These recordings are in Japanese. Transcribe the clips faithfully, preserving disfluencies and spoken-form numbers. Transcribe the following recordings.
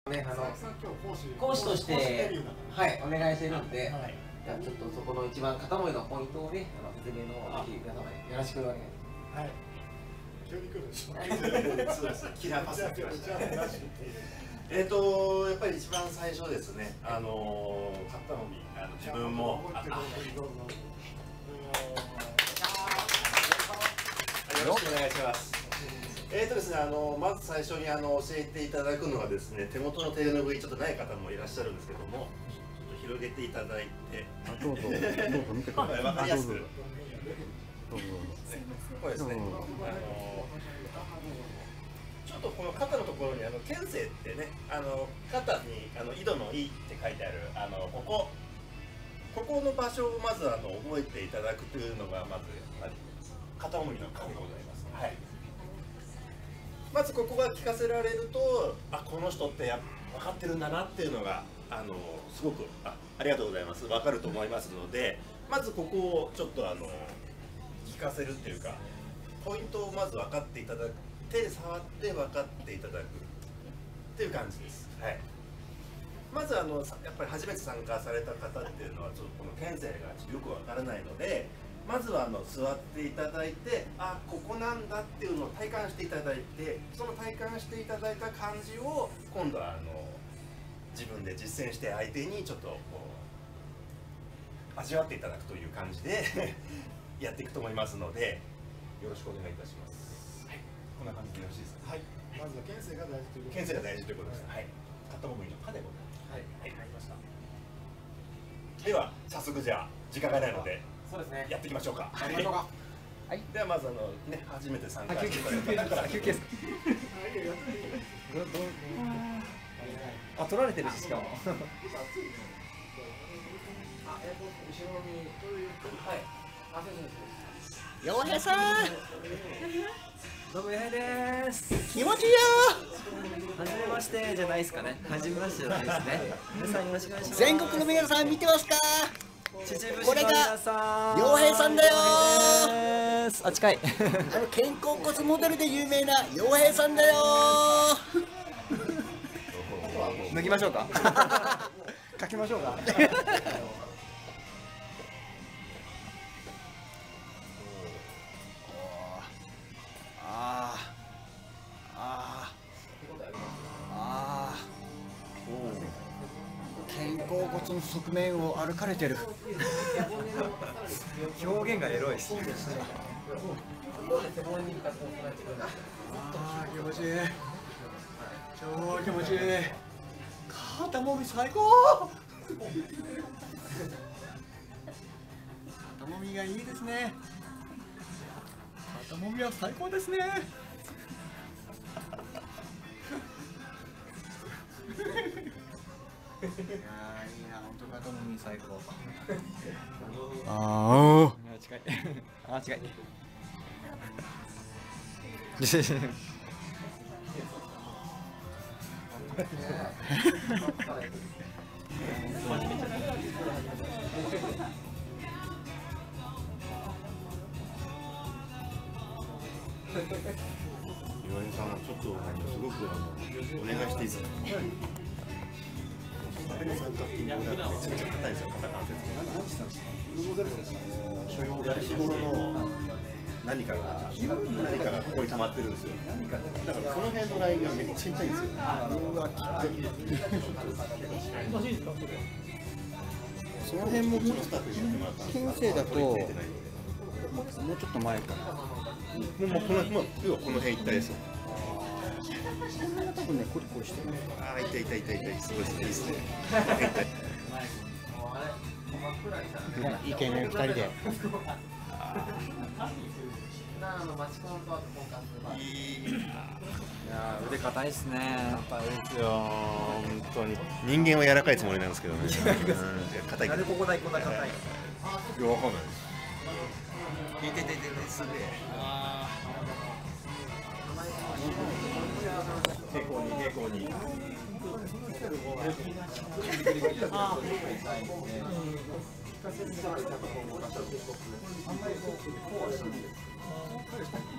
ね、あの講師としてはいお願いしてるんで、じゃあちょっとそこの一番肩もりのポイントをね、あの説明のぜひ皆様によろしくお願いします。はい。急に来るでしょ。そうです。キラーパスが来ました。えっとやっぱり一番最初ですね。あの肩もみ、あの自分も。よろしくお願いします。えーとですね、あのまず最初にあの教えていただくのはですね、手元の手ぬぐいちょっとない方もいらっしゃるんですけども、ちょっと広げていただいて、あ、どうぞどうぞ見てください。わかりやすく。これですね。あのちょっとこの肩のところにあの剣聖ってね、あの肩にあの井戸の井って書いてあるあのここここの場所をまずあの覚えていただくというのがまず肩もみの鍵でございます。はい。まずここが聞かせられると、あ、この人ってや分かってるんだなっていうのがあのすごく あ, ありがとうございます分かると思いますので、まずここをちょっとあの聞かせるっていうかポイントをまず分かっていただく、手で触って分かっていただくっていう感じです。はい。まずあのやっぱり初めて参加された方っていうのはちょっとこの剣聖がよく分からないので、まずはあの座っていただいて、あ、ここなんだっていうのを体感していただいて、その体感していただいた感じを今度はあの自分で実践して相手にちょっとこう味わっていただくという感じでやっていくと思いますので、よろしくお願いいたします。はい、こんな感じでよろしいですか。はい。まずは剣聖が大事ということです。剣聖が大事ということです。はい。肩もみの肩でございます。はい。はい。わかりました。では早速じゃあ時間がないので。そうですね。やっていきましょうか。やりましょうか。はい。ではまずあのね初めて参加していただいた方から休憩です。あ、取られてるししかも。あ、えっと後ろにはい。あ、そうです。洋平さん。どうも洋平です。気持ちいいよ。はじめましてじゃないですかね。はじめましてじゃないですね。皆さんよろしくお願いします。全国の皆さん見てますか。これが洋平さんだよー。あ、近い。あの肩甲骨モデルで有名な洋平さんだよー。脱ぎましょうか。書きましょうか。ああああ、肩甲骨の側面を歩かれてる。表現がエロいですね。ああ、気持ちいい。超気持ちいい。肩もみ最高。肩もみがいいですね。肩もみは最高ですね。いやー、いいな、本当肩もみ最高。ああ。近い。あ、近い。岩井さん、ちょっとすごくあのお願いしていいですか。三角筋がめちゃめちゃ硬いですよ、肩関節。所要が日頃の何かが何かがここに溜まってるんですよ。だからこの辺のラインがめっちゃ痛いんですよ。うわ、きつい。その辺もちょっと剣聖だともうちょっと前かな。もうこのもう要はこの辺一帯ですよ。こんな多分ね、コリコリしてる。ああ、痛い痛い痛い痛い、すごいいいですね。いい経験二人で。いや、腕硬いですね。硬いですよ、本当に。人間は柔らかいつもりなんですけどね。硬い。なんでここだけこんな硬い。いや、わかんないです。いてててて、すげえ。平行に平行に。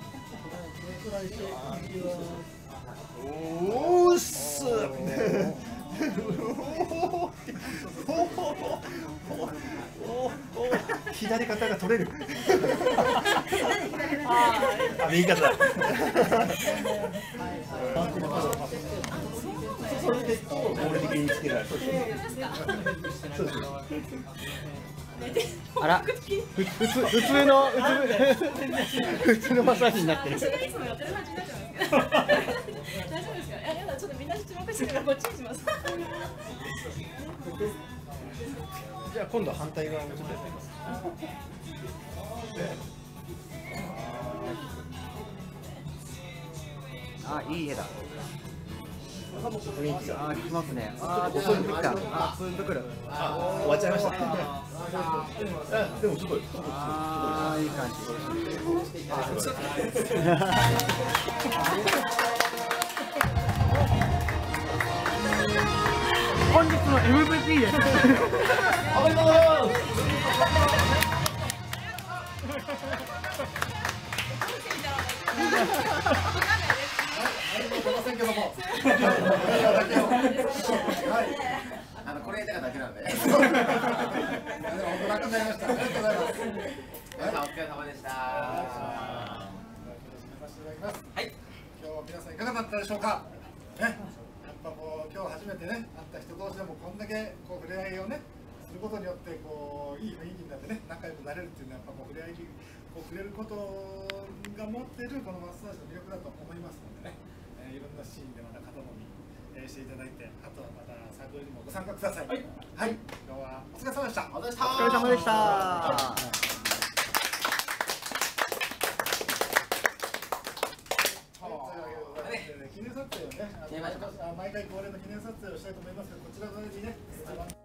おーっす。 左肩が取れる。あ、右肩だ。それで合理的につけられる。そうです。 あら、ふ普通普通の普通のマッサージになってる。 それがいつもやってる感じになっちゃうんですけど。大丈夫ですか？いや、やだ、ちょっとみんな注目してるからこっちにします。 じゃあ今度反対側もちょっとやってみます。 あ、いい絵だ。 雰囲気が。 あ、きますね。あ、ツーンときた。あ、ツーンとくる。 あ、終わっちゃいました。あ、でもすごい。 ああ、いい感じ。本日の エムブイピー です。 おめでとうございます。 あのこれやりたかっただけなんで。でも本当楽になりました。ありがとうございます。お疲れ様でした。はい。今日は皆さんいかがだったでしょうか。ね。やっぱこう今日初めてね会った人同士でもこんだけこう触れ合いをねすることによってこういい雰囲気になってね仲良くなれるっていうのはやっぱこう触れ合いにこう触れることが持っているこのマッサージの魅力だと思いますのでね。いろんなシーンでまた肩もみしていただいて、あとはまたサークルにもご参加ください。はい、はい、今日はお疲れ様でした。お疲れ様でした。 記念撮影をね、毎回恒例の記念撮影をしたいと思いますが、こちら側にね。